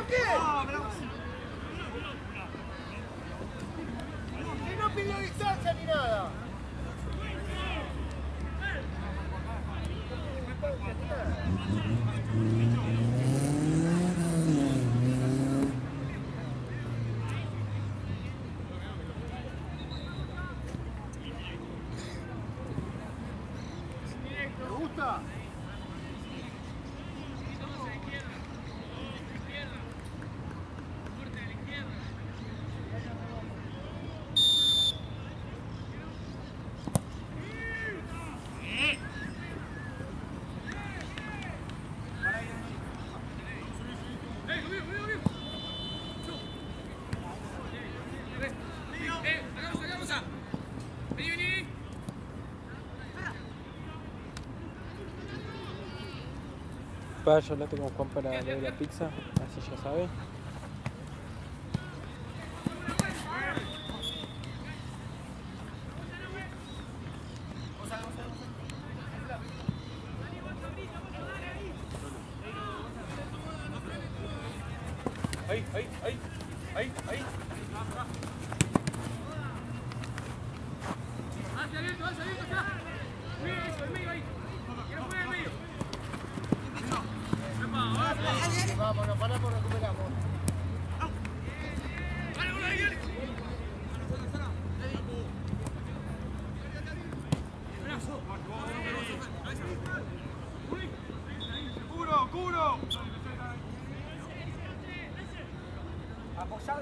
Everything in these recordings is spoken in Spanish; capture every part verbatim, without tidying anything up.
qué? Si no pidió distancia ni nada. ¿Te gusta? Yo hablate con Juan para lo de la pizza, así ya sabe. Ahí, ahí, ahí, ahí, ahí. Hacia abierto, hacia abierto acá. Muy bien, eso, el medio ahí. Quiero jugar el medio. Vamos, nos paramos, recuperamos. Dale, dale, dale. ¡Cubro, cubro! Apoyada.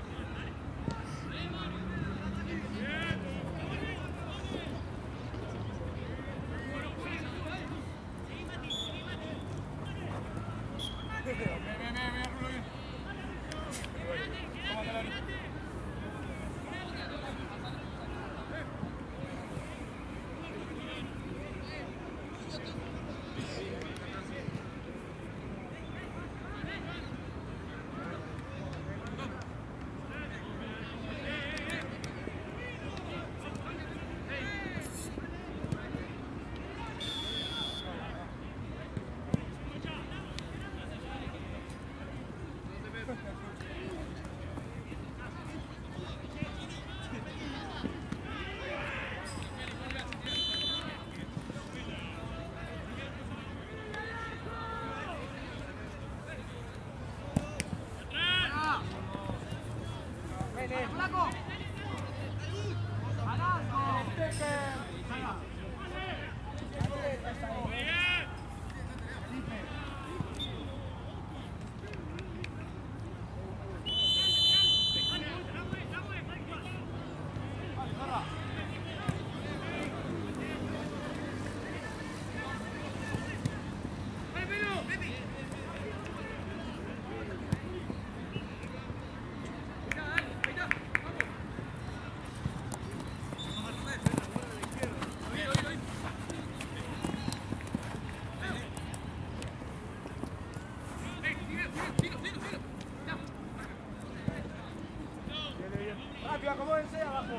Rápido, acomódense abajo.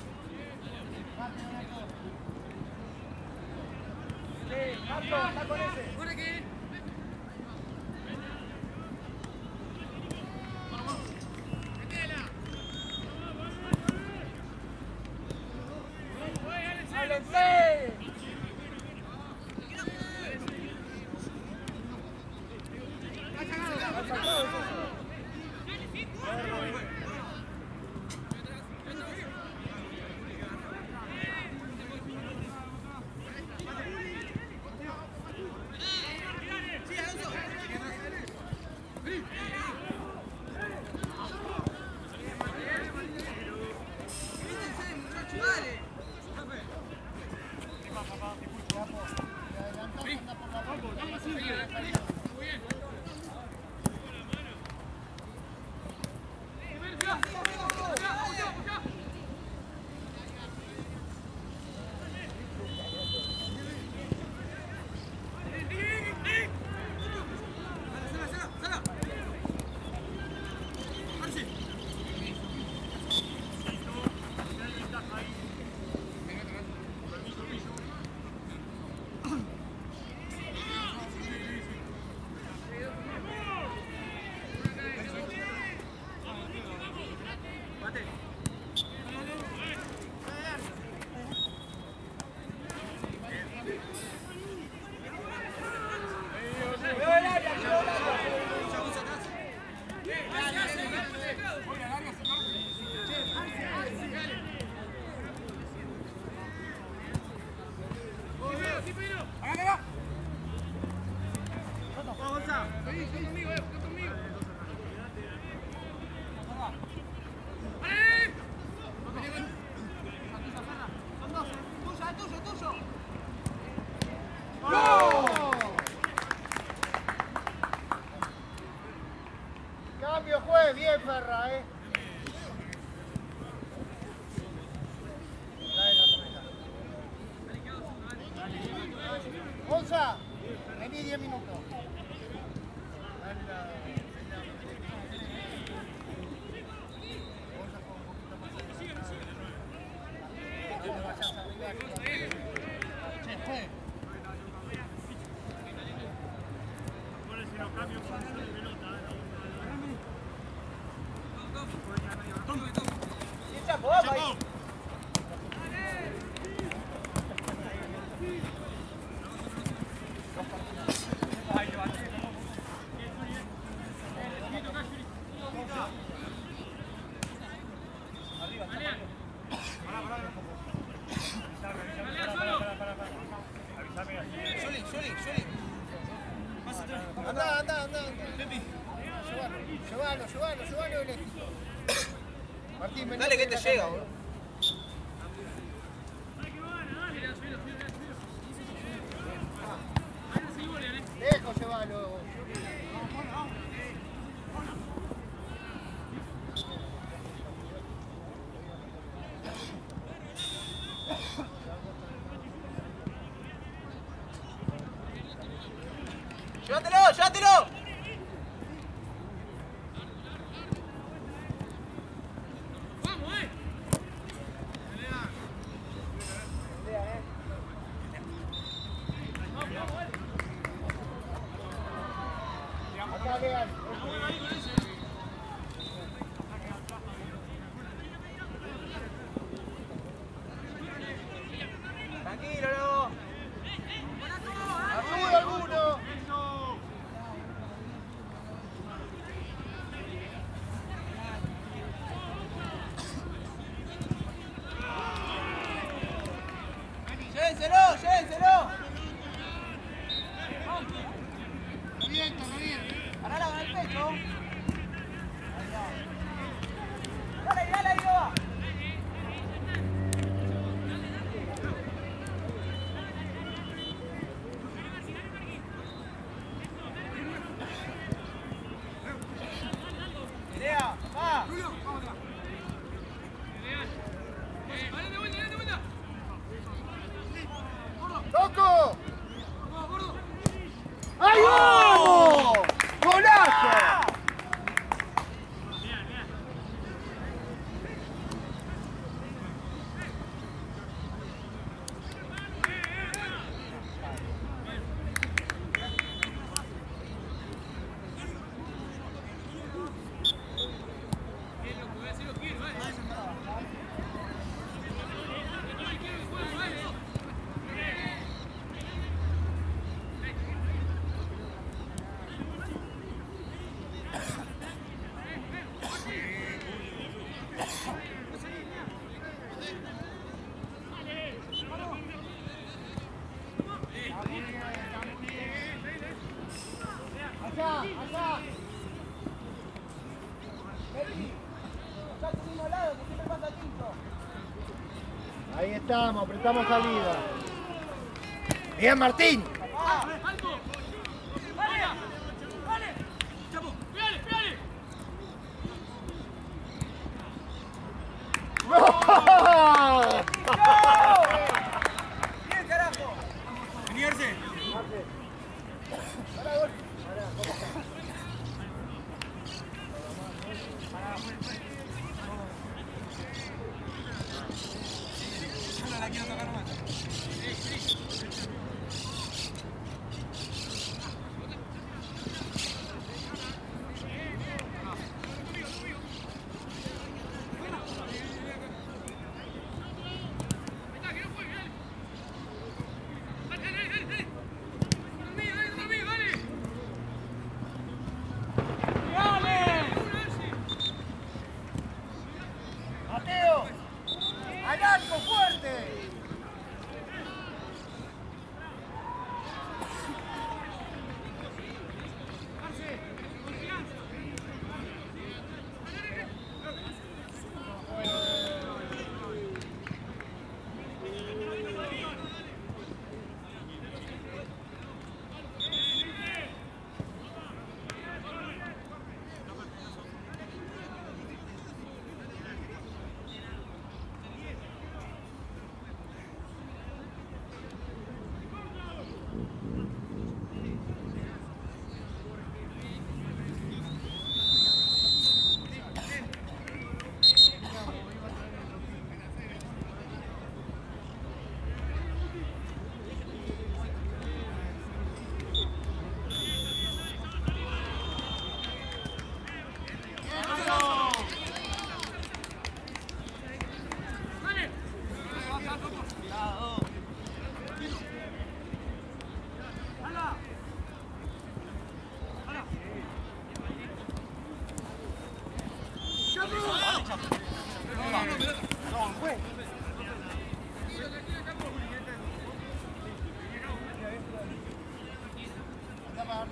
Sí, Marco, está con ese. Por aquí. ¡Háblense! Cambio, juez, bien Ferra, eh. Gonza, vení diez minutos. Anda, anda, anda. Llévalo, llévalo, llévalo, llévalo. Martín, vení. Dale que te llega, boludo. Dejo, llévalo. ¡Llévatelo, llévatelo! Acá, Leal. Tranquilo, luego. Ayuda alguno. Llévenselo, llévenselo. Revienta, revienta. Parala con el pecho. Dale, dale, ahí va. Idea, va. ¡Toco! ¡Ahí vamos! ¡Golazo! Allá, allá. Vení. Ya tu mismo lado, que siempre pasa quinto. Ahí estamos, apretamos salida. Bien, Martín. ¡No! Bien, carajo. Venirse. No la quiero tocar más. Mateo, al arco fuerte.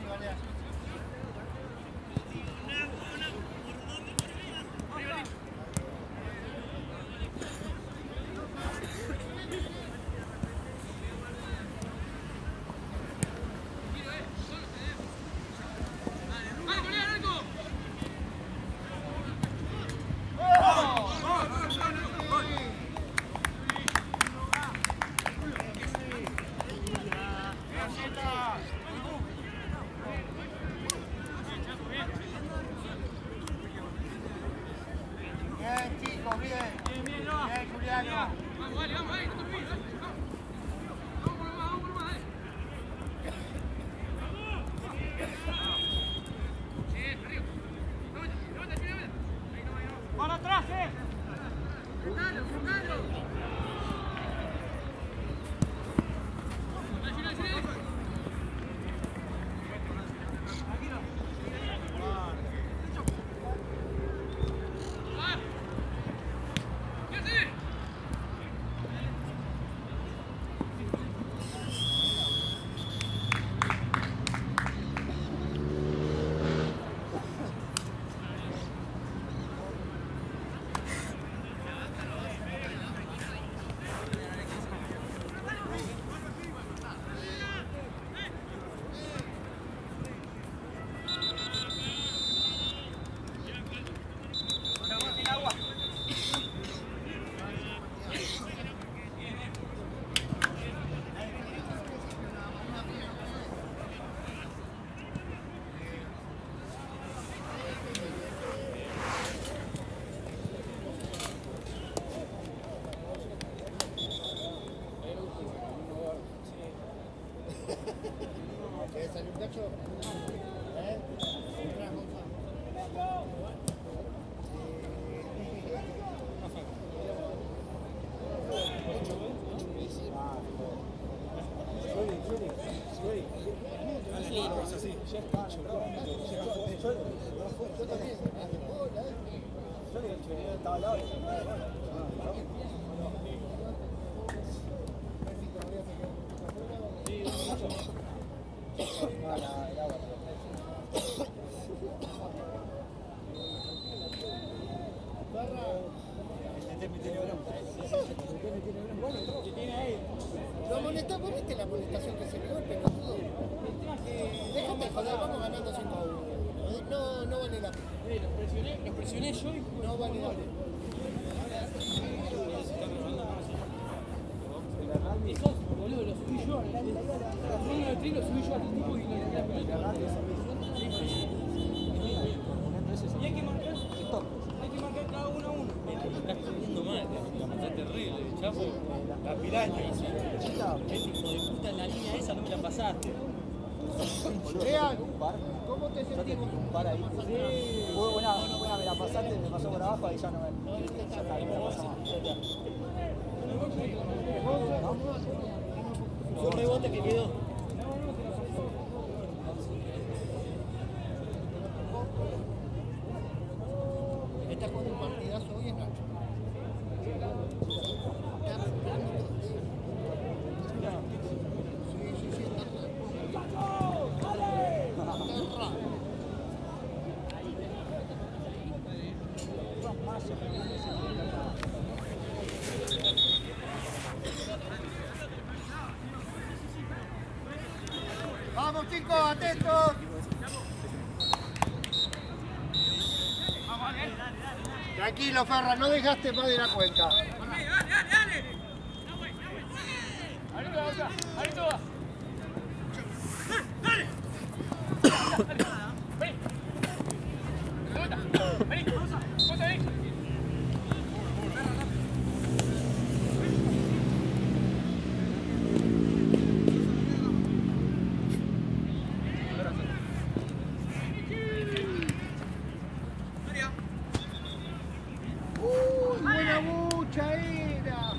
Bien, chicos, bien. Bien, Juliano. Vamos, vale, vamos, ahí, no te olvides, vamos. Vamos por lo más, vamos por lo más, dale. Bien, arriba. Levanta, levanta, levanta. Ahí no, ahí no. ¡Para atrás, eh! Sacalo, sacalo. Dale, dale, dale. ¿Quieres salir, Nacho? ¿Eh? Lo amonestás, vos viste la amonestación que se pegó el pelotudo. Déjate de joder, vamos ganando cinco a uno. No, no vale la pena. Los presioné, los presioné yo y... No vale la pena. Esos, boludo, los subí yo. Los fondos del tri los subí yo al tipo y le di la pelota. Y hay que marcar, hay que marcar cada uno a uno. Estás comiendo mal, la pasás terrible, chapo. La piraña. Este hijo de puta en la línea esa no me la pasaste. Vean, ¿cómo te sentís? Un par ahí. Sí. Una, una me la pasaste, me pasó por abajo y ya no me. Ya está, no me pasa más. Fue un rebote que quedó. Está jugando un partidazo hoy en Nacho. Sí, sí, sí, está raro. Está raro. Vamos chicos, atentos. Tranquilo, Ferra, no dejaste más de la cuenta. Dale, dale, dale. Arriba, arriba, arriba. Dale. Vení. Pelota. Vení, pausa. Pausa, vení. Uy, buena mucha era.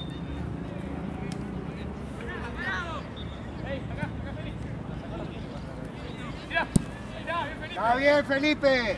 Ey, acá, acá, Felipe. Mirá, mirá, bien, Felipe. Está bien, Felipe.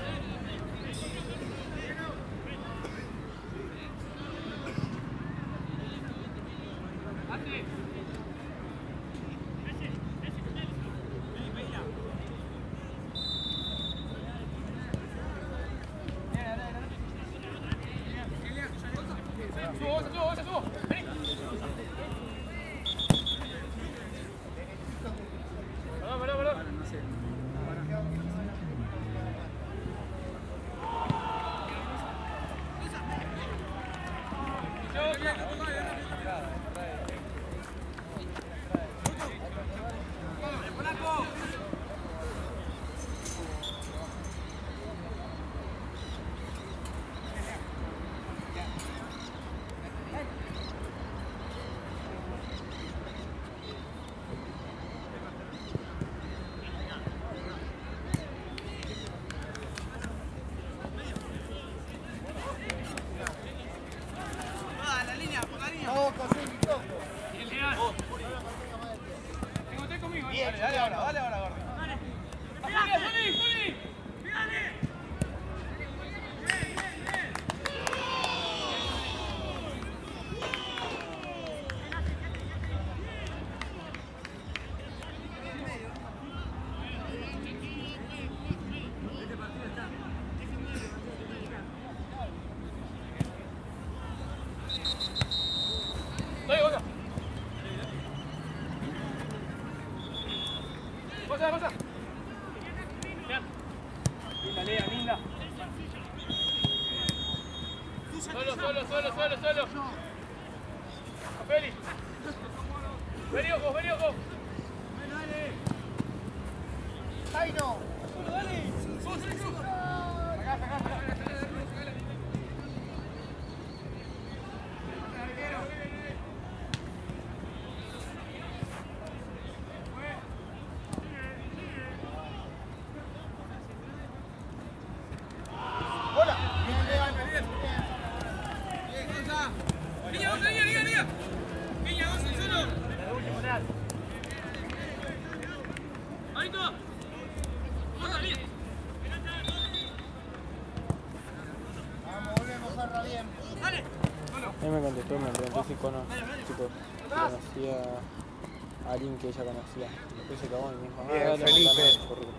Dale, dale ahora, dale ahora, Gordi. ¡Pégale, Juli, Juli! ¡Pégale! Pasa, pasa. Linda, Lea, linda. Solo, solo, solo, solo, solo. Feli. Vení, ojo, vení, ojo. ¡Ay, no! Sacá, sacá, sacá. A mí me contestó, me preguntó si cono, tipo, conocía a alguien que ella conocía. Después se acabó y me dijo, ah, Bien, dale, Felipe. mandame el currículum.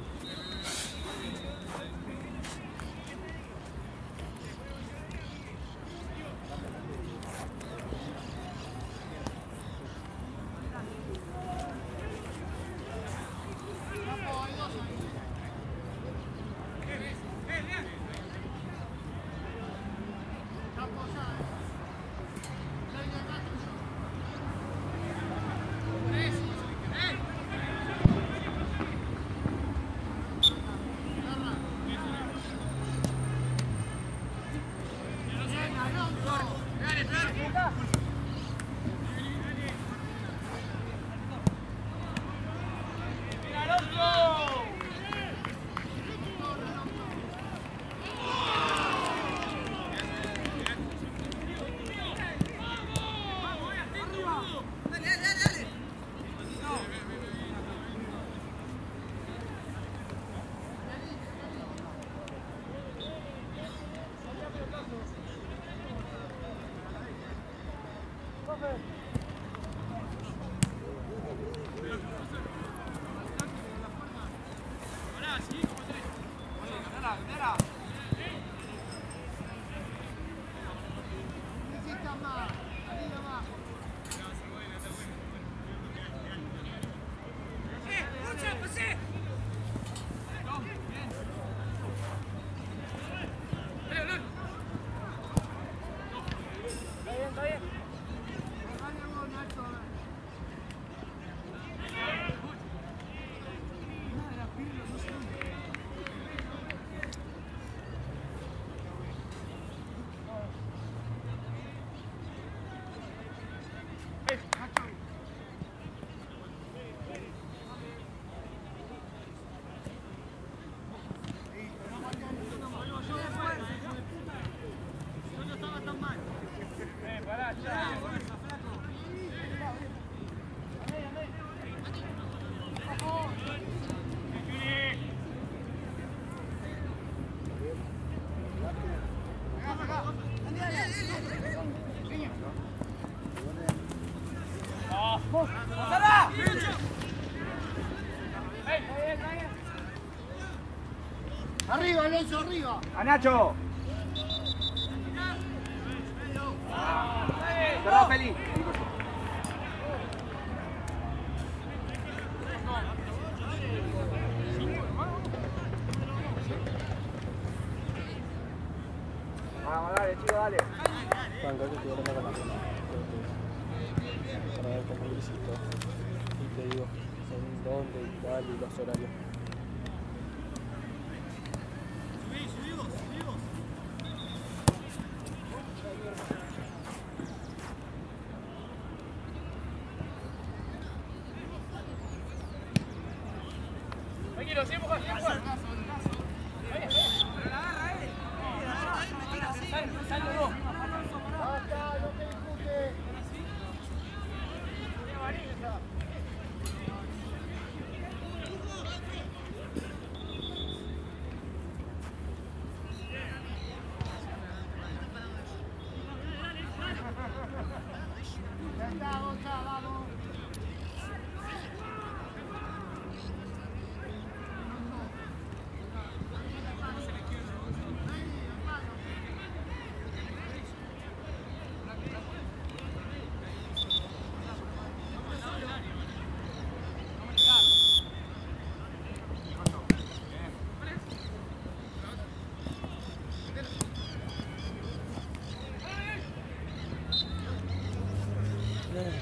¡Arriba, Alonso, arriba! ¡A Nacho! ¿Verdad, Feli? Vamos, dale, chico, dale. Juan, creo que estoy hablando con la pena. Para ver cómo lo hiciste. Y te digo, según dónde y cuál y los horarios. Tranquilo, siempre Juan, siempre Juan. ¡Basta, no te discute!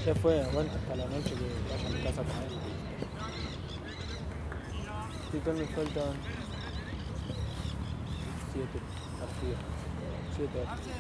Ya fue, aguanta hasta la noche que vaya a mi casa con él. Sí, que me faltan siete partidos. Siete partidos.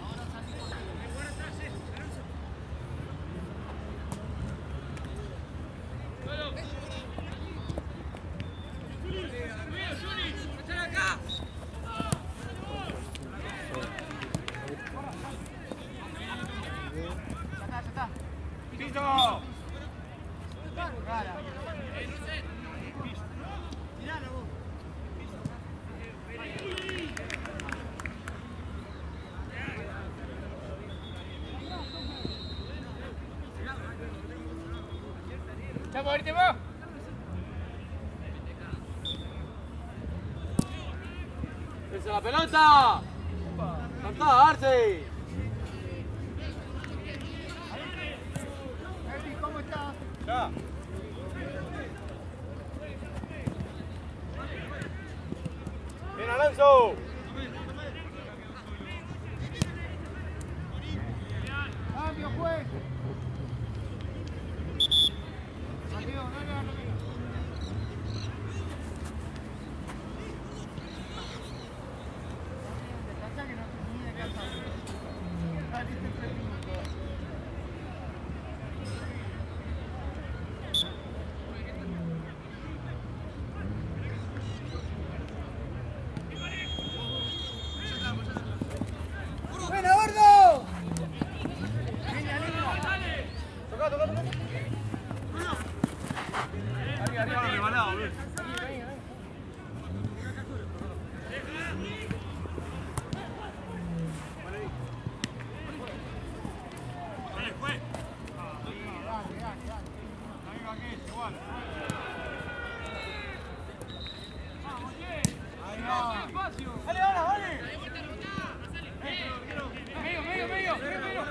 ¡Chamo, ahorita va! ¡Esa la pelota! ¡Cantá, Arce! ¿Cómo estás? ¡Ya! ¡Bien, Alonso! ¡Cambio, juez! Amigo, no le hagas lo mismo. Descansa que no te ni de casa. Saliste tres minutos. ¡Buena, gordo! ¡Tocá, tocá, tocá! Arriba, arriba, rebalado, ves. ¡Dale, ahora, dale! ¡Medio, medio, medio! ¡Medio!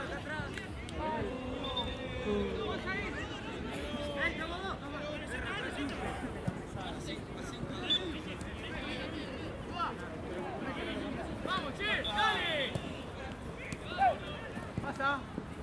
¡Vamos, che! ¡Dale! Pasa.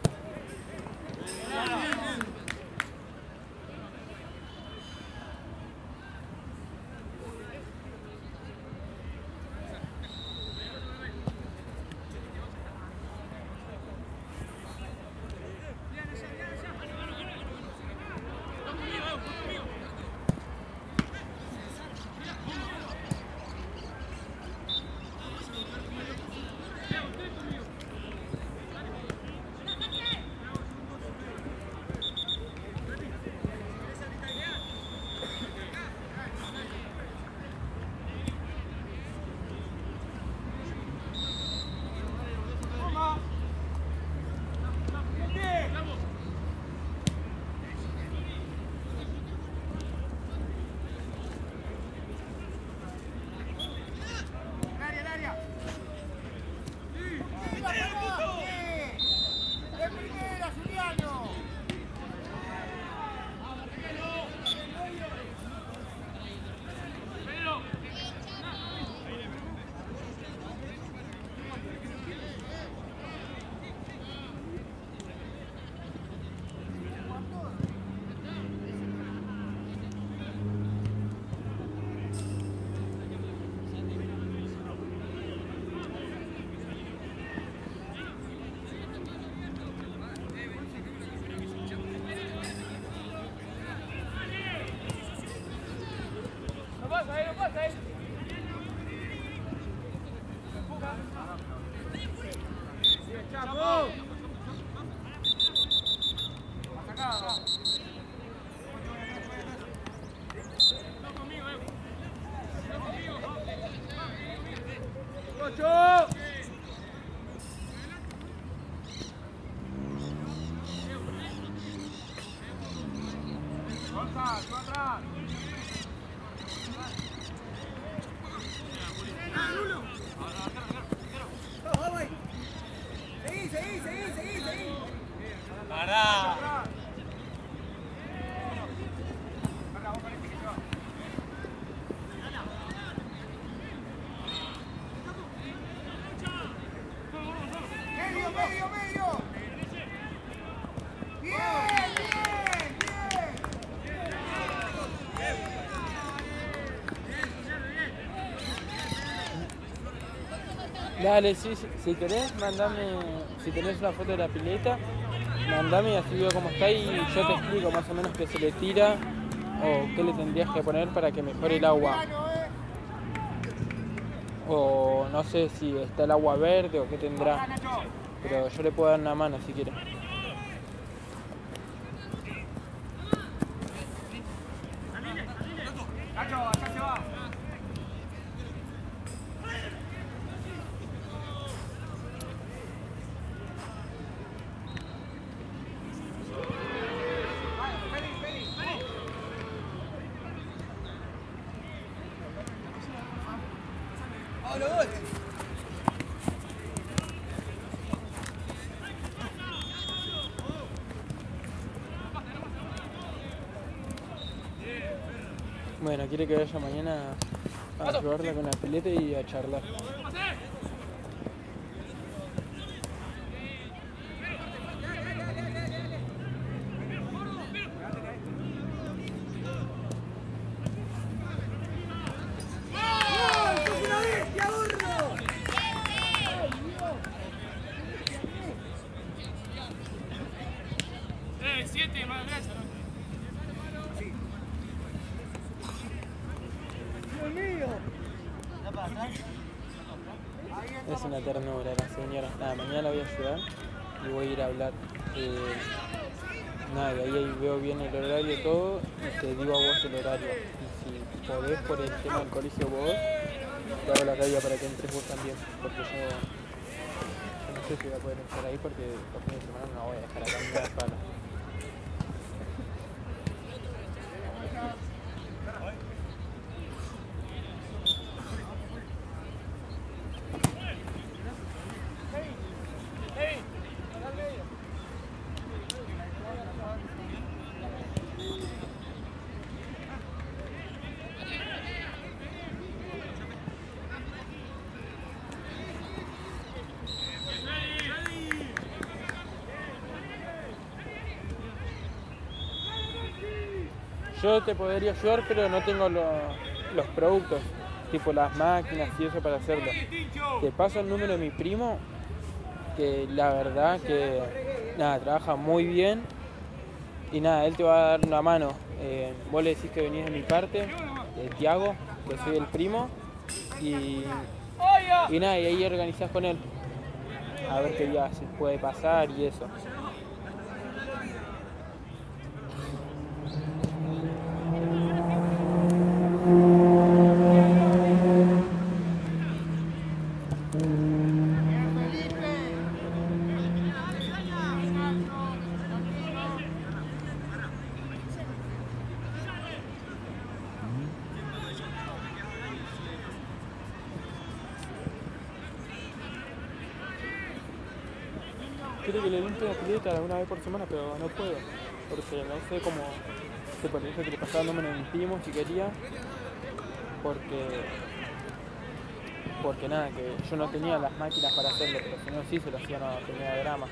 ¡No pasa, eh! ¡No pasa, eh! ¡Chapo! ¡Ocho! ¡Atrás! ¡Atrás! ¡Seguí, seguí, seguí, seguí, seguí! ¡Pará! ¡Medio, medio, medio! ¡Bien! Dale, sí, sí, si querés, mandame, si tenés una foto de la pileta, mandame y así veo cómo está y yo te explico más o menos qué se le tira o qué le tendrías que poner para que mejore el agua. O no sé si está el agua verde o qué tendrá, pero yo le puedo dar una mano si quieres. Bueno, quiere que vaya mañana a ayudarla con la pileta y a charlar. Eh, siete, más gracias. Es una ternura la señora. Nada, mañana la voy a ayudar y voy a ir a hablar. Eh, nada, y ahí, ahí veo bien el horario y todo y te digo a vos el horario. Y si podés por el tema del colegio vos, te hago la rabia para que entres vos también. Porque yo, yo no sé si voy a poder estar ahí porque los fines de semana no la voy a dejar acá en la sala. Yo te podría ayudar, pero no tengo lo, los productos, tipo las máquinas y eso para hacerlo. Te paso el número de mi primo, que la verdad que nada, trabaja muy bien y nada, él te va a dar una mano. Eh, vos le decís que venís de mi parte, de Tiago, que soy el primo, y, y nada, y ahí organizás con él, a ver qué día se puede pasar y eso. Quiero que le limpie la pileta una vez por semana, pero no puedo, porque no sé cómo se parece que le pasaba el número de mi primo si quería, porque porque nada, que yo no tenía las máquinas para hacerlo, pero si no sí se lo hacían a primera grama.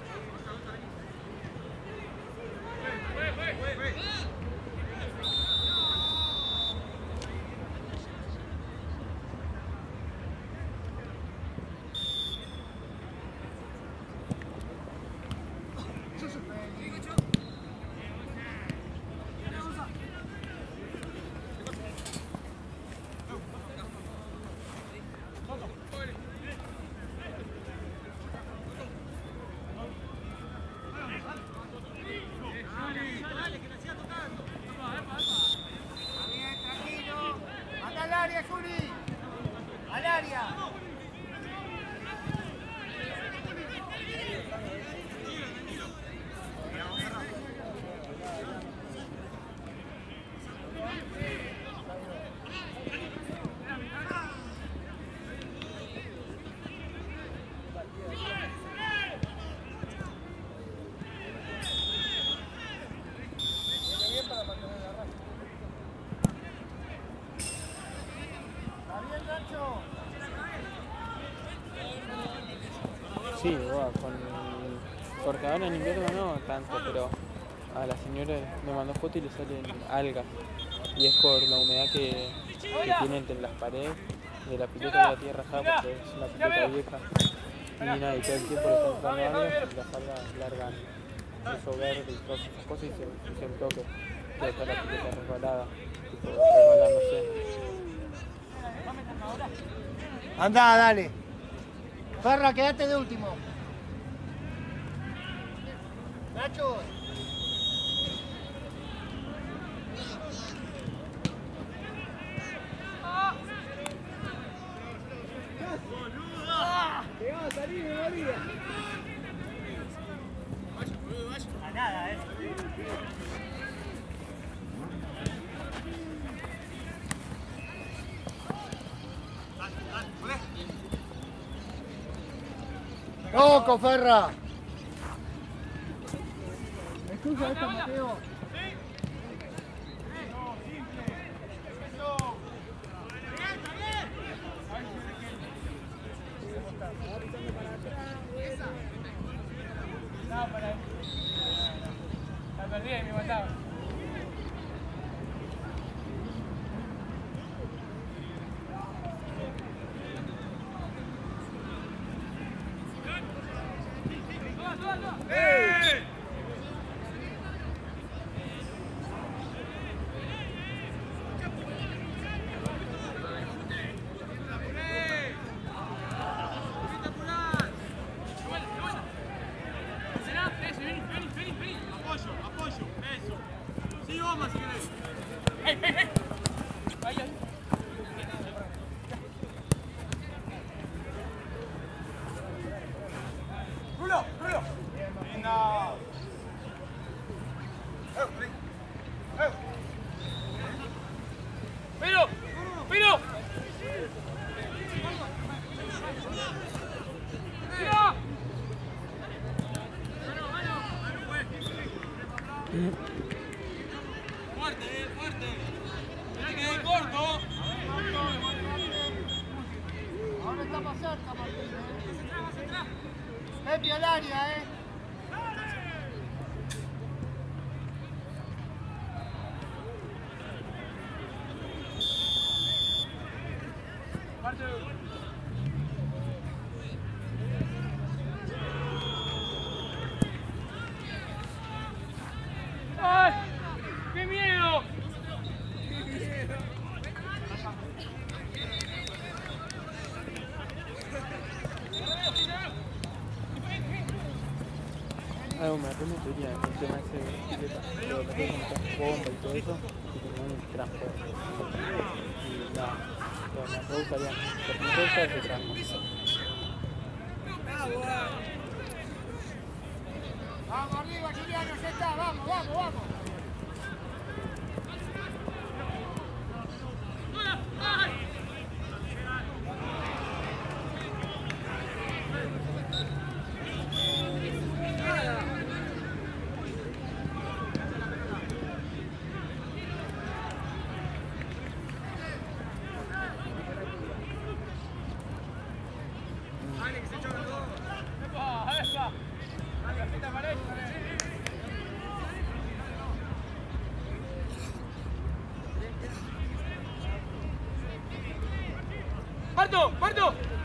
Sí, bueno, con porque ahora en invierno no tanto, pero a la señora me mandó foto y le salen algas y es por la humedad que, que tiene entre las paredes de la pileta de la tierra ya porque es una pileta vieja. Y nada, y todo el tiempo le está entrando algo y la salga larga eso verde y todas esas cosas y se hizo el toque. Que está la pileta resbalada, tipo resbalándose. Andá, dale. Ferra, quédate de último. Nacho. Te va a salir de María. A nada, eh. Loco, Ferra. Escucha esta, Mateo. No, para. La perdí y me mataba. ¡Pero! ¡Pero! Fuerte, eh, fuerte. Mirá que es corto. Ahora está más cerca, Martín. Pepe al área, eh. ¡Ay! ¡Qué miedo! Algo me arremetería en el tema ese de bicicleta, pero me tengo que bomba y todo eso, y tengo un transporte. Y nada, pero me gustaría, porque me gusta ese transporte. Vamos arriba, Juliano, ya está. Vamos, vamos, vamos. ¡Parto! ¡Parto!